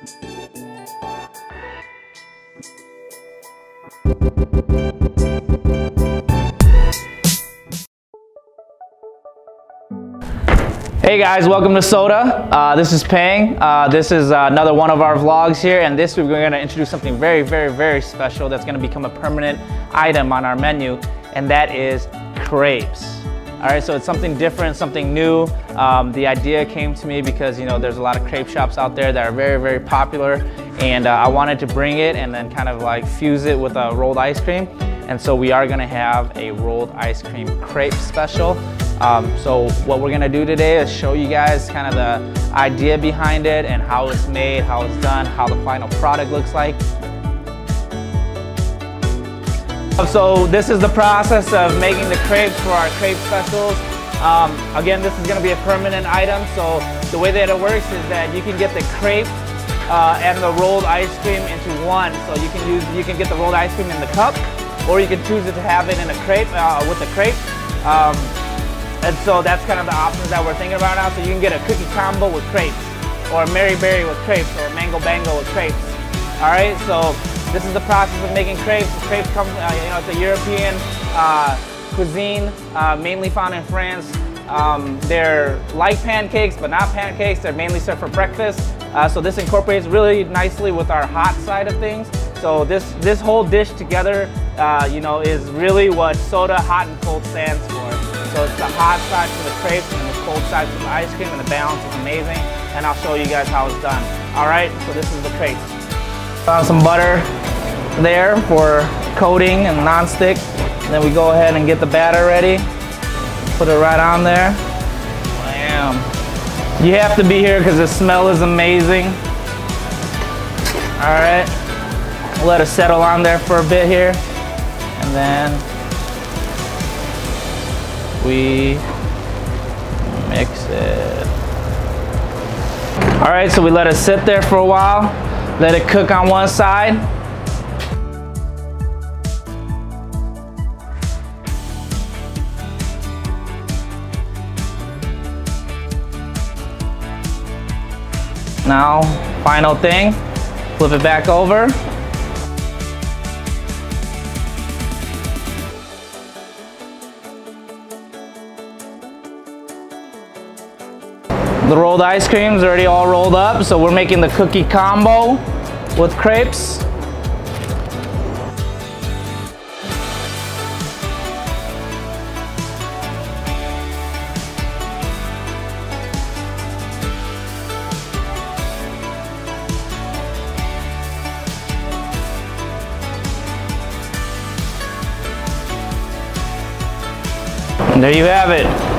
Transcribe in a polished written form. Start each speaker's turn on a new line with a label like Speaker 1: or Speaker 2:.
Speaker 1: Hey guys, welcome to SOTA. This is Pang. This is another one of our vlogs here, and this week we're going to introduce something very special that's going to become a permanent item on our menu, and that is crepes. Alright, so it's something different, something new. The idea came to me because, you know, there's a lot of crepe shops out there that are very popular, and I wanted to bring it and then kind of like fuse it with a rolled ice cream. And so we are going to have a rolled ice cream crepe special. So what we're gonna do today is show you guys kind of the idea behind it and how it's made, how it's done, how the final product looks like. So this is the process of making the crepes for our crepe specials. Again, this is gonna be a permanent item. So the way that it works is that you can get the crepe and the rolled ice cream into one. So you can get the rolled ice cream in the cup, or you can choose to have it in a crepe with the crepe. And so that's kind of the options that we're thinking about now. So you can get a cookie combo with crepes, or a Mary Berry with crepes, or a Mango Bango with crepes. All right, so this is the process of making crepes. Crepes come, you know, it's a European cuisine, mainly found in France. They're like pancakes, but not pancakes. They're mainly served for breakfast. So this incorporates really nicely with our hot side of things. So this whole dish together, you know, is really what SOTA Hot and Cold stands for. So it's the hot side for the crepes and the cold side for the ice cream, and the balance is amazing. And I'll show you guys how it's done. All right, so this is the crepes. Found some butter there for coating and non-stick. And then we go ahead and get the batter ready. Put it right on there. Bam. You have to be here because the smell is amazing. All right, we'll let it settle on there for a bit here. And then we mix it. All right, so we let it sit there for a while, let it cook on one side. Now, final thing, flip it back over. The rolled ice cream is already all rolled up, so we're making the cookie combo with crepes. And there you have it.